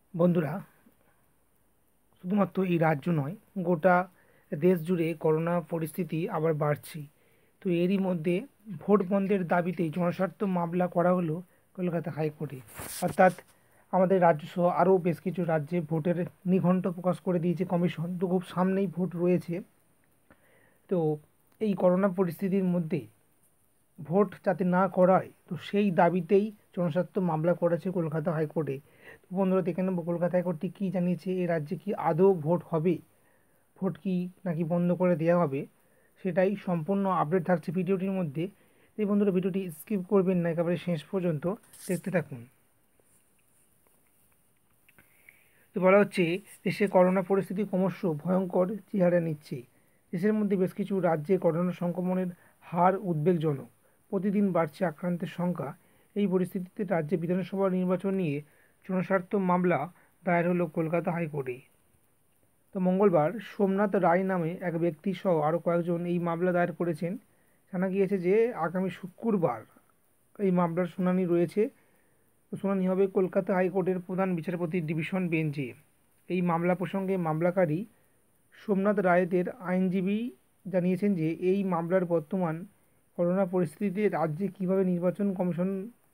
বন্ধুরা, শুধুমাত্র এই রাজ্য নয়, গোটা দেশ জুড়ে করোনা পরিস্থিতি আবার বাড়ছে। তো এরই মধ্যে ভোট বন্ধের দাবিতে জনস্বার্থ মামলা করা হলো কলকাতা হাইকোর্টে। অর্থাৎ আমাদের রাজ্য সহ আরও বেশ কিছু রাজ্যে ভোটের নিঘণ্ট প্রকাশ করে দিয়েছে কমিশন। তো খুব সামনেই ভোট রয়েছে। তো এই করোনা পরিস্থিতির মধ্যে ভোট যাতে না করায়, তো সেই দাবিতেই জনস্বার্থ মামলা করেছে কলকাতা হাইকোর্টে। তো বন্ধুরা, দেখে নেব কলকাতা হাইকোর্ট ঠিক কী জানিয়েছে। এই রাজ্যে কি আদৌ ভোট হবে, ভোট কি নাকি বন্ধ করে দেওয়া হবে, সেটাই সম্পূর্ণ আপডেট থাকছে ভিডিওটির মধ্যে। এই বন্ধুরা, ভিডিওটি স্কিপ করবেন না, একেবারে শেষ পর্যন্ত দেখতে থাকুন। তো বলা হচ্ছে, দেশে করোনা পরিস্থিতি ক্রমশ ভয়ঙ্কর চেহারা নিচ্ছে। দেশের মধ্যে বেশ কিছু রাজ্যে করোনা সংক্রমণের হার উদ্বেগজনক। প্রতিদিন বাড়ছে আক্রান্তের সংখ্যা। এই পরিস্থিতিতে রাজ্যে বিধানসভা নির্বাচন নিয়ে জনস্বার্থ মামলা দায়ের হলো কলকাতা হাইকোর্টে। তো মঙ্গলবার সোমনাথ রায় নামে এক ব্যক্তি সহ আরও কয়েকজন এই মামলা দায়ের করেছেন। জানা গিয়েছে যে আগামী শুক্রবার এই মামলার শুনানি রয়েছে। শুনানি হবে কলকাতা হাইকোর্টের প্রধান বিচারপতির ডিভিশন বেঞ্চে। এই মামলা প্রসঙ্গে মামলাকারী সোমনাথ রায়দের আইনজীবী জানিয়েছেন যে এই মামলার বর্তমান করোনা পরিস্থিতিতে রাজ্যে কীভাবে নির্বাচন কমিশন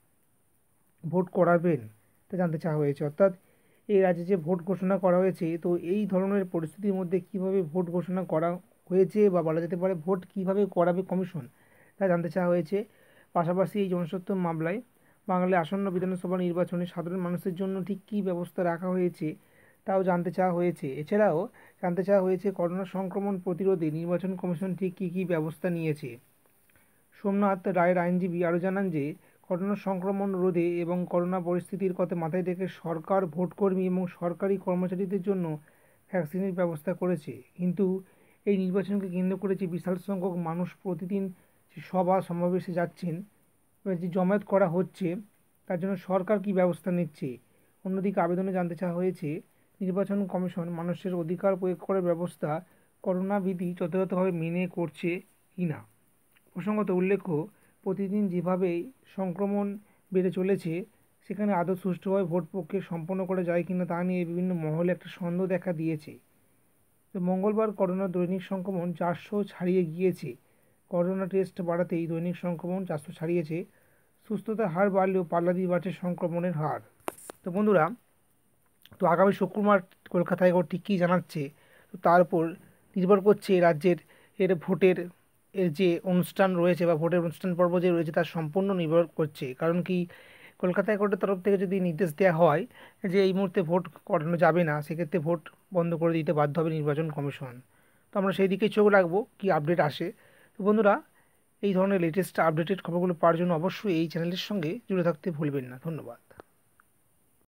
ভোট করাবেন তা জানতে চাওয়া হয়েছে। অর্থাৎ এই রাজ্যে যে ভোট ঘোষণা করা হয়েছে, তো এই ধরনের পরিস্থিতির মধ্যে কীভাবে ভোট ঘোষণা করা হয়েছে, বা বলা যেতে পারে ভোট কীভাবে করাবে কমিশন, তা জানতে চাওয়া হয়েছে। পাশাপাশি এই জনস্বার্থ মামলায় বাংলায় আসন্ন বিধানসভা নির্বাচনে সাধারণ মানুষের জন্য ঠিক কী ব্যবস্থা রাখা হয়েছে তাও জানতে চাওয়া হয়েছে। এছাড়াও জানতে চাওয়া হয়েছে করোনা সংক্রমণ প্রতিরোধে নির্বাচন কমিশন ঠিক কী কী ব্যবস্থা নিয়েছে। সোমনাথ রায়ের আইনজীবী আরও জানান যে করোনা সংক্রমণ রোধে এবং করোনা পরিস্থিতির কথা মাথায় রেখে সরকার ভোটকর্মী এবং সরকারি কর্মচারীদের জন্য ভ্যাকসিনের ব্যবস্থা করেছে। কিন্তু এই নির্বাচনকে কেন্দ্র করে যে বিশাল সংখ্যক মানুষ প্রতিদিন যে সভা সমাবেশে যাচ্ছেন, যে জমায়েত করা হচ্ছে, তার জন্য সরকার কী ব্যবস্থা নিচ্ছে। অন্যদিকে আবেদনে জানতে চাওয়া হয়েছে নির্বাচন কমিশন মানুষের অধিকার প্রয়োগ করার ব্যবস্থা করোনা বিধি যথাযথভাবে মেনে করছে কি না। প্রসঙ্গত উল্লেখ্য, প্রতিদিন যেভাবে সংক্রমণ বেড়ে চলেছে, সেখানে আদৌ সুষ্ঠুভাবে ভোট প্রক্রিয়া সম্পন্ন করা যায় কিনা তা নিয়ে বিভিন্ন মহলে একটা সন্দেহ দেখা দিয়েছে। তো মঙ্গলবার করোনার দৈনিক সংক্রমণ 400 ছাড়িয়ে গিয়েছে। করোনা টেস্ট বাড়াতেই দৈনিক সংক্রমণ 400 ছাড়িয়েছে। সুস্থতার হার বাড়লেও পাল্লা দিয়ে বাড়ছে সংক্রমণের হার। তো বন্ধুরা, তো আগামী শুক্রবার কলকাতা হাইকোর্ট ঠিক কী জানাচ্ছে, তো তার উপর নির্ভর করছে রাজ্যের ভোটের যে অনুষ্ঠান রয়েছে, বা ভোটের অনুষ্ঠান পর্ব যে রয়েছে, তার সম্পূর্ণ নির্ভর করছে। কারণ কি, কলকাতা হাইকোর্টের তরফ থেকে যদি নির্দেশ দেওয়া হয় যে এই মুহূর্তে ভোট করানো যাবে না, সেক্ষেত্রে ভোট বন্ধ করে দিতে বাধ্য হবে নির্বাচন কমিশন। তো আমরা সেই দিকে চোখ রাখবো কি আপডেট আসে। তো বন্ধুরা, এই ধরনের লেটেস্ট আপডেটেড খবরগুলো পাওয়ার জন্য অবশ্যই এই চ্যানেলের সঙ্গে জুড়ে থাকতে ভুলবেন না। ধন্যবাদ।